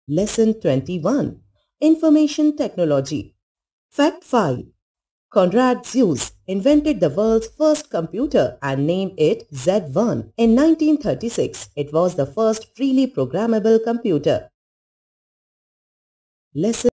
Lesson 21. Information Technology. Fact 5. Konrad Zuse invented the world's first computer and named it Z1 in 1936. It was the first freely programmable computer. Lesson